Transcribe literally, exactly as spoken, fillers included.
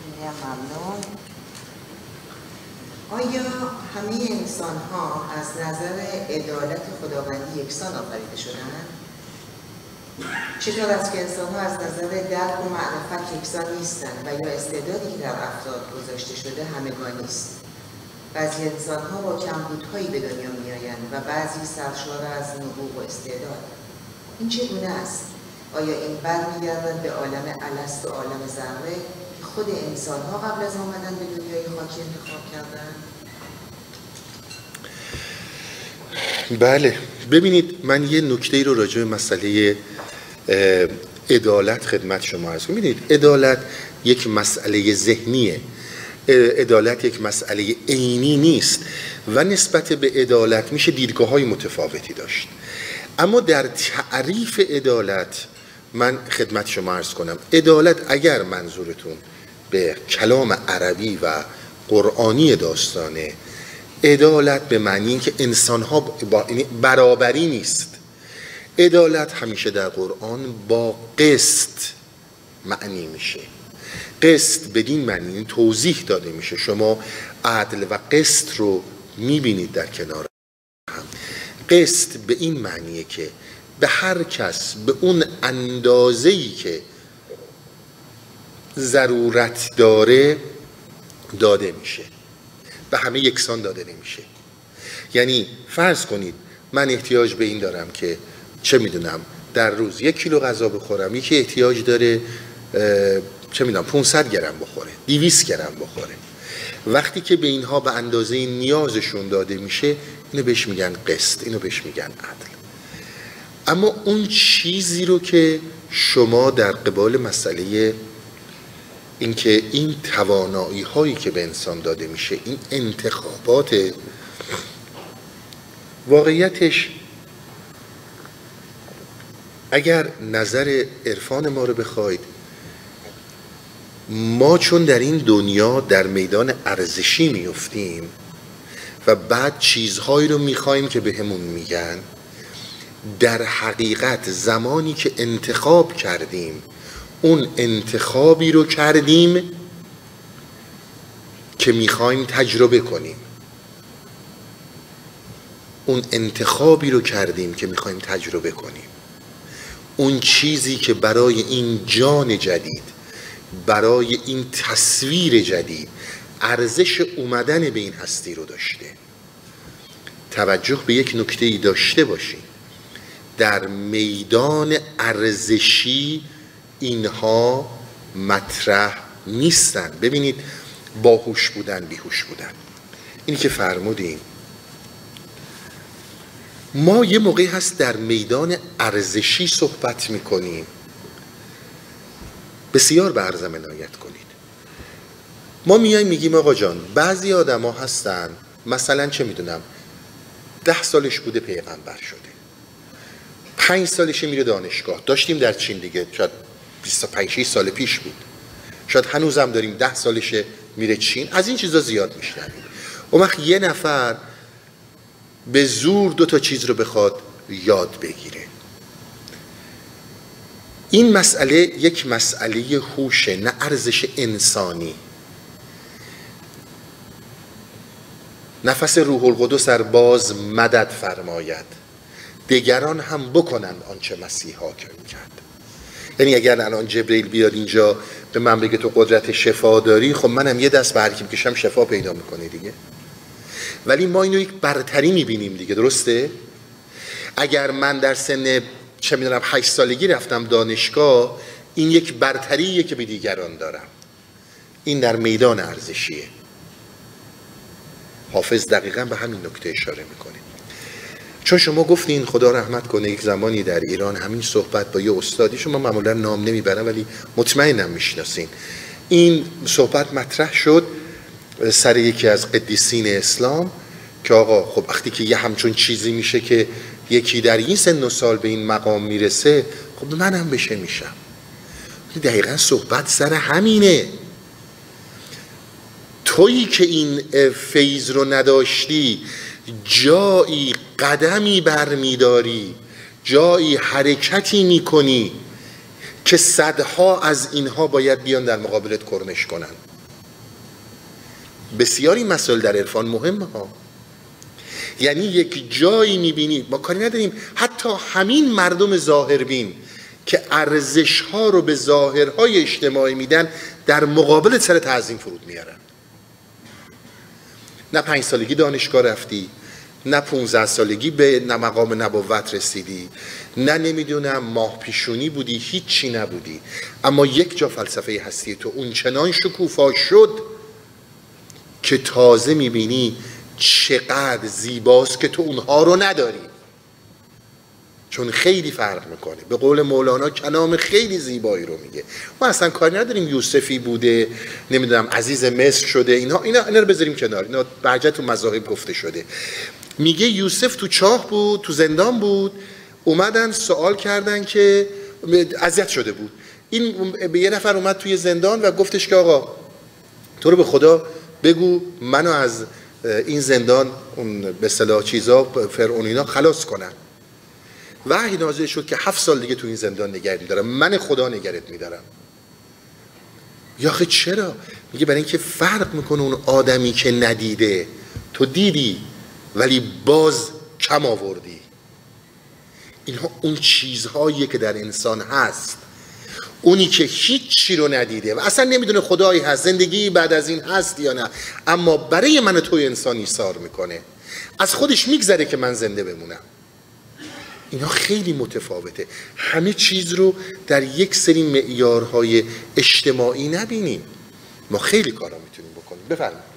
خیلی ممنون. آیا همه انسان ها از نظر عدالت خداوندی یکسان آفریده شدند؟ چطور است که انسان ها از نظر درک و معرفت یکسان نیستند و یا استعدادی که در افراد گذاشته شده همگانی است؟ بعضی انسان ها با کمبودهایی به دنیا می آیند و بعضی سرشار از نبوغ و استعداد. این چگونه است؟ آیا این برمیگردد به عالم الست و عالم ذره که خود انسان ها قبل از آمدن به دنیای خاکی انتخاب کردند؟ بله، ببینید من یه نکته رو راجع به مسئله عدالت خدمت شما عرض کنم. ببینید عدالت یک مسئله ذهنیه، عدالت یک مسئله عینی نیست و نسبت به عدالت میشه دیدگاه‌های متفاوتی داشت. اما در تعریف عدالت من خدمت شما عرض کنم، عدالت اگر منظورتون به کلام عربی و قرآنی داستانه، عدالت به معنی که انسان‌ها با برابری نیست. عدالت همیشه در قرآن با قسط معنی میشه. قسط بدین معنی توضیح داده میشه، شما عدل و قسط رو میبینید در کنار هم. قسط به این معنیه که به هر کس به اون اندازه‌ای که ضرورت داره داده میشه، به همه یکسان داده نمیشه. یعنی فرض کنید من احتیاج به این دارم که چه میدونم در روز یک کیلو غذا بخورم، یکی احتیاج داره چه میدونم پانصد گرم بخوره، دویست گرم بخوره. وقتی که به اینها به اندازه نیازشون داده میشه، اینو بهش میگن قسط، اینو بهش میگن عدل. اما اون چیزی رو که شما در قبال مسئله اینکه این توانایی هایی که به انسان داده میشه، این انتخابات، واقعیتش اگر نظر عرفان ما رو بخواید، ما چون در این دنیا در میدان ارزشی میفتیم و بعد چیزهایی رو میخوایم که به همون میگن، در حقیقت زمانی که انتخاب کردیم، اون انتخابی رو کردیم که میخوایم تجربه کنیم. اون انتخابی رو کردیم که میخوایم تجربه کنیم. اون چیزی که برای این جان جدید، برای این تصویر جدید ارزش اومدن به این هستی رو داشته. توجه به یک نکته‌ای داشته باشید، در میدان ارزشی اینها مطرح نیستن. ببینید باهوش بودن، بیهوش بودن، اینی که فرمودیم، ما یه موقعی هست در میدان ارزشی صحبت میکنیم. بسیار به عرضم عنایت کنید. ما میایم میگیم آقا جان بعضی آدم ها هستن مثلا چه میدونم ده سالش بوده پیغمبر شده، پنج سالشه میره دانشگاه. داشتیم در چین دیگه، شاید بیست و پنج سال پیش بود، شاید هنوزم داریم، ده سالشه میره چین. از این چیزا زیاد میشنویم. اون وقت یه نفر به زور دو تا چیز رو بخواد یاد بگیره. این مسئله یک مسئله هوشه، نه ارزش انسانی. نفس روح القدس در باز مدد فرماید، دیگران هم بکنند آنچه مسیحا کرد. یعنی اگر الان جبرئیل بیاد اینجا به من بگه تو قدرت شفا داری، خب منم یه دست به هر کی بکشم شفا پیدا میکنه دیگه. ولی ما اینو یک برتری میبینیم دیگه، درسته؟ اگر من در سن چه میدونم هشت سالگی رفتم دانشگاه، این یک برتریه که به دیگران دارم. این در میدان ارزشیه. حافظ دقیقاً به همین نکته اشاره میکنه. چون شما گفتین خدا رحمت کنه، یک زمانی در ایران همین صحبت با یه استادی، شما معمولا نام نمیبرم ولی مطمئنم میشناسین، این صحبت مطرح شد سر یکی از قدیسین اسلام که آقا خب وقتی که یه همچون چیزی میشه که یکی در این سن و سال به این مقام میرسه، خب منم بشه میشم. دقیقا صحبت سر همینه. تویی که این فیض رو نداشتی، جایی قدمی برمیداری، جایی حرکتی میکنی که صدها از اینها باید بیان در مقابلت کرنش کنن. بسیاری مسائل در عرفان مهمه ها. یعنی یک جایی میبینید، ما کاری نداریم، حتی همین مردم ظاهربین که ارزش ها رو به ظاهرهای اجتماعی میدن در مقابل سر تعظیم فرود میارن. نه پنج سالگی دانشگاه رفتی، نه پونزده سالگی به نه مقام نبوت رسیدی، نه نمیدونم ماه پیشونی بودی، هیچی نبودی، اما یک جا فلسفه هستی تو اون چنان شکوفا شد که تازه میبینی چقدر زیباست که تو اونها رو نداری، چون خیلی فرق میکنه. به قول مولانا کلام خیلی زیبایی رو میگه. ما اصلا کاری نداریم یوسفی بوده، نمیدونم عزیز مصر شده، اینا اینا اینا رو بذاریم کنار، اینا بعضی تو مذاهب گفته شده. میگه یوسف تو چاه بود، تو زندان بود، اومدن سوال کردن که اذیت شده بود. این به یه نفر اومد توی زندان و گفتش که آقا تو رو به خدا بگو منو از این زندان اون به اصطلاح چیزا فرعونینا خلاص کنن. وحی نازل شد که هفت سال دیگه تو این زندان نگرت میدارم، من خدا نگرت میدارم. یا آخه چرا؟ میگه برای اینکه فرق میکنه اون آدمی که ندیده، تو دیدی ولی باز کم آوردی. اینها اون چیزهایی که در انسان هست. اونی که هیچی رو ندیده و اصلا نمیدونه خدایی هست، زندگی بعد از این هست یا نه، اما برای من توی انسان ایثار میکنه، از خودش میگذره که من زنده بمونم. اینا خیلی متفاوته. همه چیز رو در یک سری معیارهای اجتماعی نبینیم. ما خیلی کارا میتونیم بکنیم. بفرمایید.